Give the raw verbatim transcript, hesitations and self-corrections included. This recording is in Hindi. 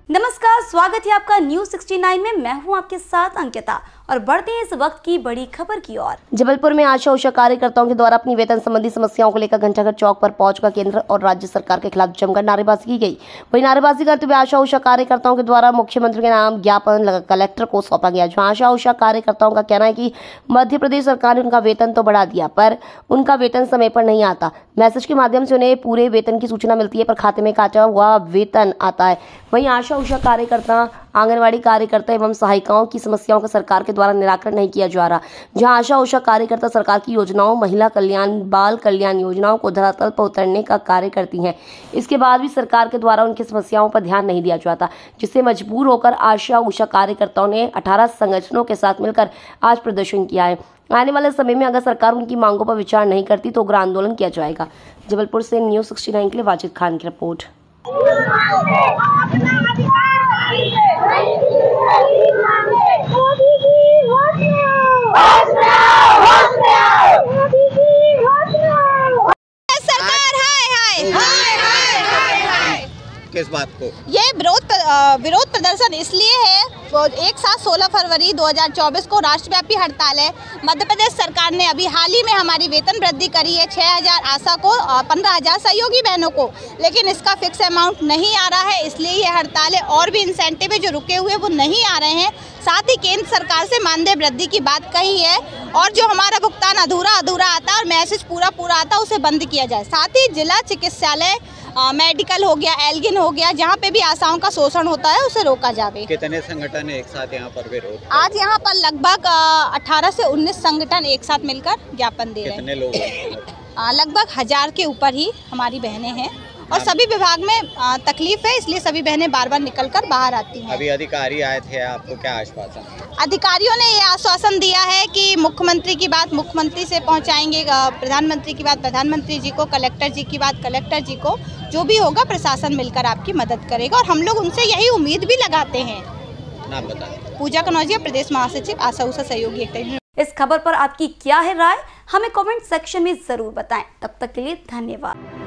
नमस्कार, स्वागत है आपका न्यूज सिक्सटी नाइन में। मैं हूं आपके साथ अंकिता और बढ़ते हैं इस वक्त की बड़ी खबर की ओर। जबलपुर में आशा उषा कार्यकर्ताओं के द्वारा अपनी वेतन संबंधी समस्याओं को लेकर घंटाघर चौक पर पहुंचकर केंद्र और राज्य सरकार के खिलाफ जमकर नारेबाजी की गई। वहीं नारेबाजी करते हुए आशा उषा कार्यकर्ताओं के द्वारा मुख्यमंत्री के नाम ज्ञापन कलेक्टर को सौंपा गया, जहाँ आशा उषा कार्यकर्ताओं का कहना है कि मध्य प्रदेश सरकार ने उनका वेतन तो बढ़ा दिया पर उनका वेतन समय पर नहीं आता। मैसेज के माध्यम से उन्हें पूरे वेतन की सूचना मिलती है पर खाते में काटा हुआ वेतन आता है। वहीं आशा उषा कार्यकर्ता, आंगनवाड़ी कार्यकर्ता एवं सहायिकाओं की समस्याओं का सरकार के द्वारा निराकरण नहीं किया जा रहा, जहां आशा उषा कार्यकर्ता सरकार की योजनाओं, महिला कल्याण, बाल कल्याण योजनाओं को धरातल पर उतरने का कार्य करती हैं। इसके बाद भी सरकार के द्वारा उनकी समस्याओं पर ध्यान नहीं दिया जाता, जिससे मजबूर होकर आशा उषा कार्यकर्ताओं ने अठारह संगठनों के साथ मिलकर आज प्रदर्शन किया है। आने वाले समय में अगर सरकार उनकी मांगों पर विचार नहीं करती तो उग्र आंदोलन किया जाएगा। जबलपुर से न्यूज सिक्सटी नाइन के लिए वाजिद खान की रिपोर्ट। सरकार हाय हाय हाय हाय हाय हाय किस बात को? ये विरोध विरोध प्रदर्शन इसलिए है, एक साथ सोलह फरवरी दो हज़ार चौबीस को राष्ट्रव्यापी हड़ताल है। मध्य प्रदेश सरकार ने अभी हाल ही में हमारी वेतन वृद्धि करी है, छः हज़ार आशा को, पंद्रह हज़ार सहयोगी बहनों को, लेकिन इसका फिक्स अमाउंट नहीं आ रहा है, इसलिए ये हड़ताल है। और भी इंसेंटिव जो रुके हुए वो नहीं आ रहे हैं। साथ ही केंद्र सरकार से मानदेय वृद्धि की बात कही है और जो हमारा भुगतान अधूरा अधूरा आता है और मैसेज पूरा पूरा आता है उसे बंद किया जाए। साथ ही जिला चिकित्सालय, मेडिकल हो गया, एल्गिन हो गया, जहाँ पे भी आशाओं का शोषण होता है उसे रोका जाए। कितने संगठन एक साथ यहाँ पर विरोध? आज यहाँ पर लगभग अठारह से उन्नीस संगठन एक साथ मिलकर ज्ञापन दे रहे हैं। कितने लोग? लगभग हजार के ऊपर ही हमारी बहनें हैं और सभी विभाग में तकलीफ है, इसलिए सभी बहनें बार बार निकलकर बाहर आती हैं। अभी अधिकारी आए थे, आपको क्या आश्वासन? अधिकारियों ने ये आश्वासन दिया है कि मुख्यमंत्री की बात मुख्यमंत्री से पहुंचाएंगे, प्रधानमंत्री की बात प्रधानमंत्री जी को, कलेक्टर जी की बात कलेक्टर जी को, जो भी होगा प्रशासन मिलकर आपकी मदद करेगा और हम लोग उनसे यही उम्मीद भी लगाते हैं। नाम बताएं। पूजा कनौजिया, प्रदेश महासचिव आशा उषा सहयोगी एकता। इस खबर पर आपकी क्या है राय, हमें कमेंट सेक्शन में जरूर बताएं। तब तक के लिए धन्यवाद।